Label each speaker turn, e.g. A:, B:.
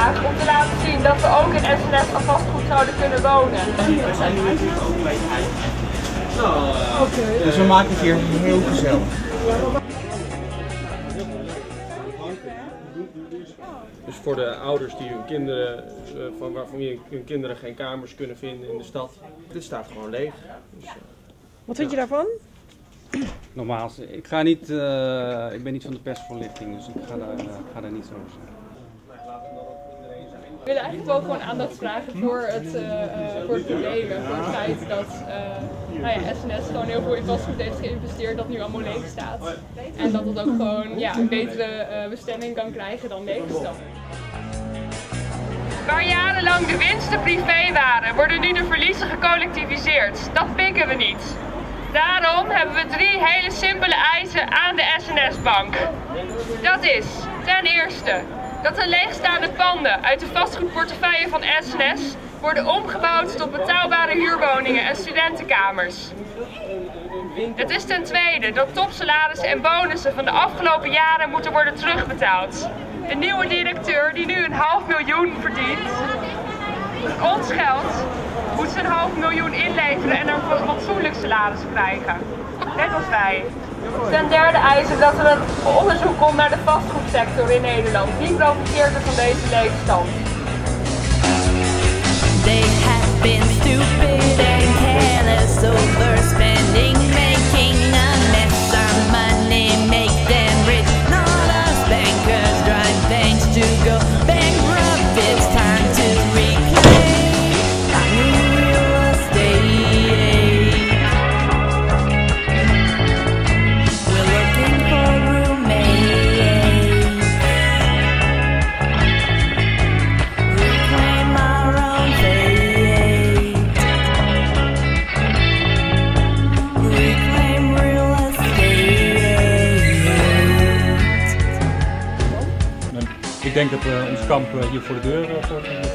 A: vraag om te laten zien dat we ook in SNS al vastgoed zouden kunnen wonen.
B: Dus we maken het hier heel gezellig.
C: Dus voor de ouders die hun kinderen, waarvan hun kinderen geen kamers kunnen vinden in de stad. Dit staat gewoon leeg. Dus,
D: wat vind je daarvan?
E: Nogmaals, ik ben niet van de persvoorlichting, dus ik ga daar niet zo over zeggen.
A: We willen eigenlijk wel gewoon aandacht vragen voor het probleem en voor het feit dat SNS gewoon heel veel in vastgoed heeft geïnvesteerd dat nu allemaal leeg staat. En dat het ook gewoon een betere bestemming kan krijgen dan leegstand. Waar jarenlang de winsten privé waren, worden nu de verliezen gecollectiviseerd. Dat pikken we niet. Daarom hebben we 3 hele simpele eisen aan de SNS-bank. Dat is ten eerste dat de leegstaande panden uit de vastgoedportefeuille van SNS worden omgebouwd tot betaalbare huurwoningen en studentenkamers. Het is ten tweede dat topsalarissen en bonussen van de afgelopen jaren moeten worden terugbetaald. De nieuwe directeur die nu $500.000 verdient, ons geld, moet ze $500.000 inleveren en een fatsoenlijk salaris krijgen. Net als wij. Ten derde eisen dat er een onderzoek komt naar de vastgoedsector in Nederland. Wie profiteert er van deze leegstand?
F: They have been stupid and careless, overspending, making a mess of money, make them rich, not us bankers, drive banks to go bankrupt. It's time to reclaim new real estate. We're looking for roommates. Reclaim our own fate. Reclaim real estate.
G: Ik denk dat ons kamp hier voor de deur wordt.